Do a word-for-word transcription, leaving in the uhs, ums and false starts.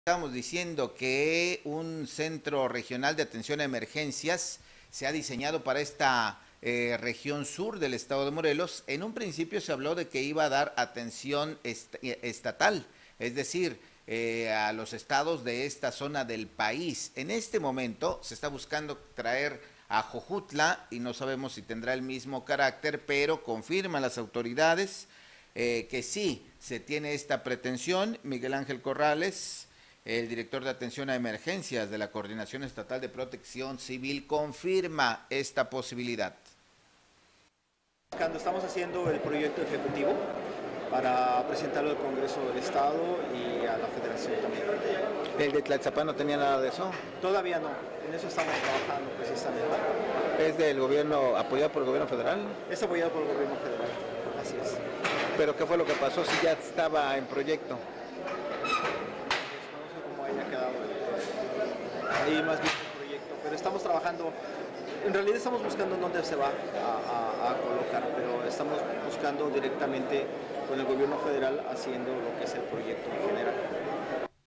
Estábamos diciendo que un centro regional de atención a emergencias se ha diseñado para esta eh, región sur del estado de Morelos. En un principio se habló de que iba a dar atención est estatal, es decir, eh, a los estados de esta zona del país. En este momento se está buscando traer a Jojutla y no sabemos si tendrá el mismo carácter, pero confirman las autoridades eh, que sí se tiene esta pretensión. Miguel Ángel Corrales, el director de atención a emergencias de la Coordinación Estatal de Protección Civil, confirma esta posibilidad. Cuando estamos haciendo el proyecto ejecutivo para presentarlo al Congreso del Estado y a la Federación también. ¿El de Tlaltzapán no tenía nada de eso? Todavía no, en eso estamos trabajando precisamente. ¿Es del gobierno, apoyado por el gobierno federal? Es apoyado por el gobierno federal, así es. ¿Pero qué fue lo que pasó si ya estaba en proyecto? Ahí más bien el proyecto, pero estamos trabajando, en realidad estamos buscando dónde se va a, a, a colocar, pero estamos buscando directamente con el gobierno federal haciendo lo que es el proyecto en general.